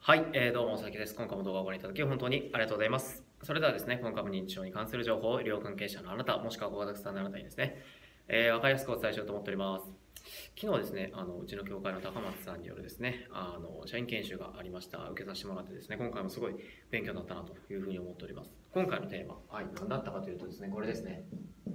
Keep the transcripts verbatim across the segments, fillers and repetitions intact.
はい、えー、どうも、さきです。今回も動画をご覧いただき、本当にありがとうございます。それではですね、今回も認知症に関する情報を医療関係者のあなた、もしくはご家族さんのあなたにですね、えー、わかりやすくお伝えしようと思っております。昨日ですね、あのうちの教会の高松さんによるですね、あの社員研修がありました。受けさせてもらってですね、今回もすごい勉強になったなというふうに思っております。今回のテーマ、はい、何だったかというとですね、これですね。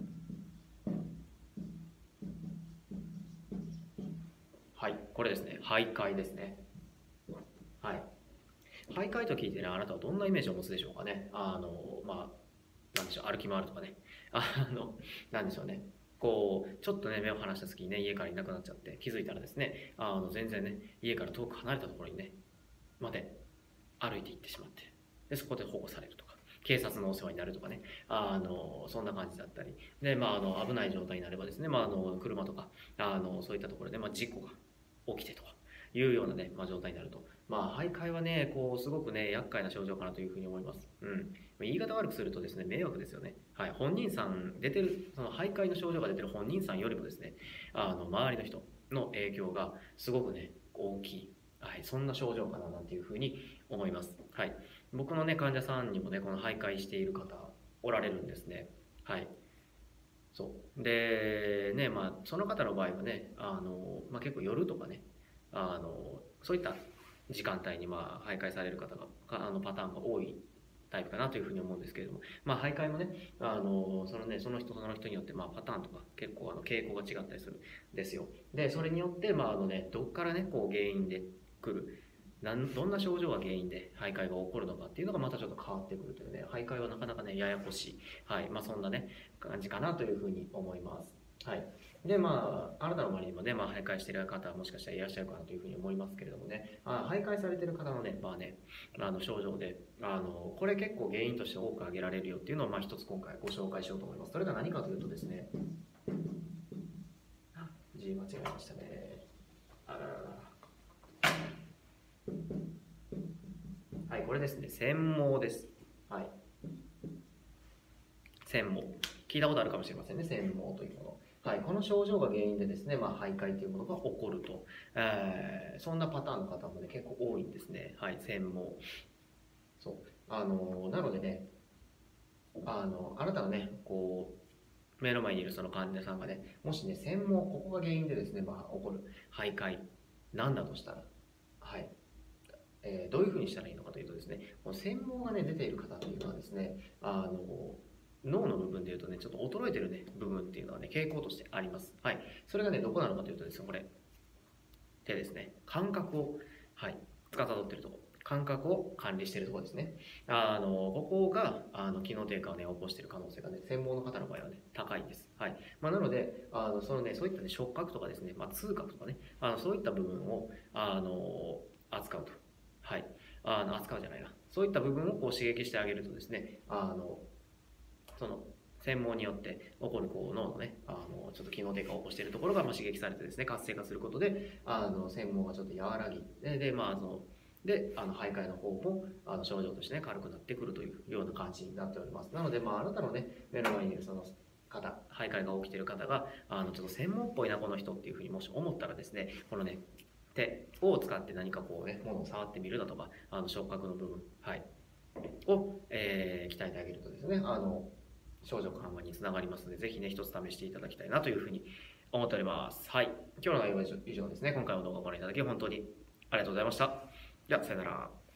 はい、これですね、徘徊ですね。はい。徘徊と聞いてね、あなたはどんなイメージを持つでしょうかね。あの、まあ、なんでしょう、歩き回るとかね。あの、なんでしょうね。こう、ちょっとね、目を離した時にね、家からいなくなっちゃって、気づいたらですね、あの、全然ね、家から遠く離れたところにね、まで歩いて行ってしまって、で、そこで保護されるとか、警察のお世話になるとかね、あの、そんな感じだったり、で、まあ、あの、危ない状態になればですね、まあ、あの、車とか、あの、そういったところで、まあ、事故が起きてとか、いうようなね、まあ、状態になると。まあ、徘徊はね、こう、すごくね、厄介な症状かなというふうに思います。うん。言い方悪くするとですね、迷惑ですよね。はい。本人さん、出てる、その徘徊の症状が出てる本人さんよりもですね、あの、周りの人の影響がすごくね、大きい。はい。そんな症状かななんていうふうに思います。はい。僕のね、患者さんにもね、この徘徊している方、おられるんですね。はい。そう。で、ね、まあ、その方の場合はね、あの、まあ、結構夜とかね、あの、そういった時間帯に、まあ、徘徊される方が、あの、パターンが多いタイプかなというふうに思うんですけれども、まあ、徘徊もね、あの、そのね、その人その人によって、まあ、パターンとか結構あの傾向が違ったりするんですよ。で、それによって、まあ、あのね、どっからね、こう原因で来る、なんどんな症状が原因で徘徊が起こるのかっていうのがまたちょっと変わってくるというね、徘徊はなかなかね、ややこしい、はい、まあ、そんなね、感じかなというふうに思います。はい。で、まあ、あなたの周りにもね、まあ、徘徊している方はもしかしたらいらっしゃるかなというふうに思いますけれどもね、あ徘徊されている方のね、まあね、あの症状で、あの、これ結構原因として多く挙げられるよっていうのを、まあ、一つ今回ご紹介しようと思います。それが何かというとですね、字間違えましたね。あららら。はい、これですね、繊毛です。はい。繊毛。聞いたことあるかもしれませんね、繊毛というもの。はい、この症状が原因でですね、まあ、徘徊というものが起こると、えー、そんなパターンの方もね、結構多いんですね。はい、繊毛。そう。あの、なのでね、あの、あなたがね、こう、目の前にいるその患者さんがね、もしね、繊毛、ここが原因でですね、まあ、起こる徘徊、なんだとしたら、はい、えーどういうふうにしたらいいのかというとですね、この繊毛がね、出ている方というのはですね、あの、脳の部分でいうとね、ちょっと衰えてるね、部分っていうのはね、傾向としてあります。はい。それがね、どこなのかというとですね、これ、手ですね。感覚を、はい、司っているところ。感覚を管理しているところですね。あの、ここが、あの、機能低下をね、起こしている可能性がね、専門の方の場合はね、高いんです。はい。まあ、なので、あの、そのね、そういったね、触覚とかですね、まあ、痛覚とかね、あの、そういった部分を、あの、扱うと。はい。あの、扱うじゃないな。そういった部分をこう刺激してあげるとですね、あの、その、専門によって起こるこう脳のね、あのちょっと機能低下を起こしているところがまあ刺激されてですね、活性化することで、あの専門がちょっと和らぎ、で、でまあ、そので、あの徘徊の方もあの症状としてね、軽くなってくるというような感じになっております。なので、まあ、あなたのね、目の前にいるその方、徘徊が起きている方が、あのちょっと専門っぽいな、この人っていうふうにもし思ったらですね、このね、手を使って何かこうね、物を触ってみるだとか、あの触覚の部分、はい、を、えー鍛えてあげるとですね、あの症状緩和につながりますので、ぜひね、一つ試していただきたいなというふうに思っております。はい。今日の内容は以上ですね。今回の動画をご覧いただき、本当にありがとうございました。では、さよなら。